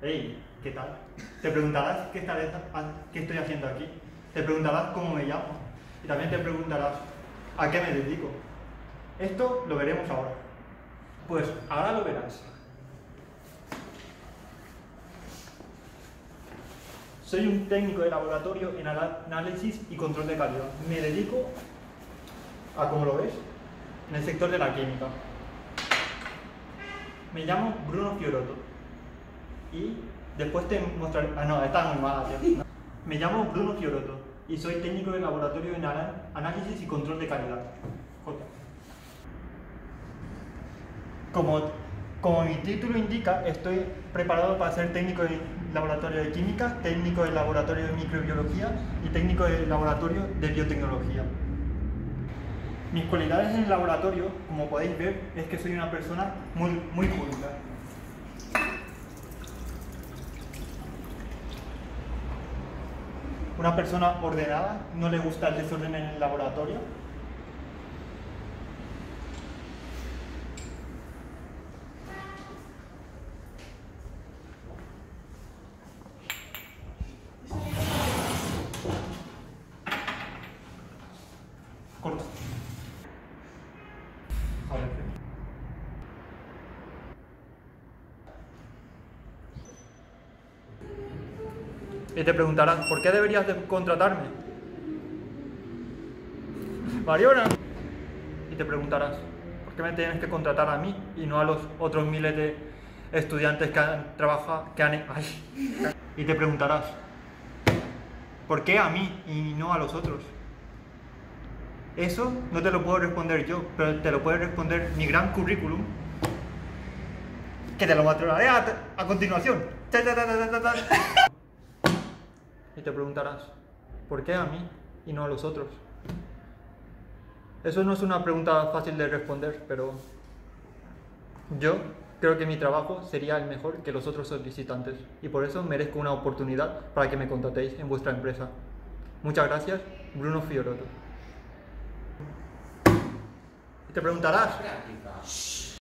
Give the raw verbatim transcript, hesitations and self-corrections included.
Hey, ¿qué tal? Te preguntarás qué, estaré, qué estoy haciendo aquí. Te preguntarás cómo me llamo. Y también te preguntarás a qué me dedico. Esto lo veremos ahora. Pues ahora lo verás. Soy un técnico de laboratorio en análisis y control de calidad. Me dedico a, como lo ves, en el sector de la química. Me llamo Bruno Fiorotto. Y después te mostraré... Ah, no, está muy mala, tío. Me llamo Bruno Fiorotto y soy técnico de laboratorio en análisis y control de calidad. J. Como, como mi título indica, estoy preparado para ser técnico de laboratorio de química, técnico de laboratorio de microbiología y técnico de laboratorio de biotecnología. Mis cualidades en el laboratorio, como podéis ver, es que soy una persona muy, muy pública. Una persona ordenada, no le gusta el desorden en el laboratorio. Corta. Joder. Y te preguntarás, ¿por qué deberías de contratarme? Mariona. Y te preguntarás, ¿por qué me tienes que contratar a mí y no a los otros miles de estudiantes que han trabajado, que han... Ay. Y te preguntarás, ¿por qué a mí y no a los otros? Eso no te lo puedo responder yo, pero te lo puede responder mi gran currículum, que te lo mostraré a, a continuación. Y te preguntarás, ¿por qué a mí y no a los otros? Eso no es una pregunta fácil de responder, pero yo creo que mi trabajo sería el mejor que los otros solicitantes y por eso merezco una oportunidad para que me contratéis en vuestra empresa. Muchas gracias, Bruno Fiorotto. Y te preguntarás,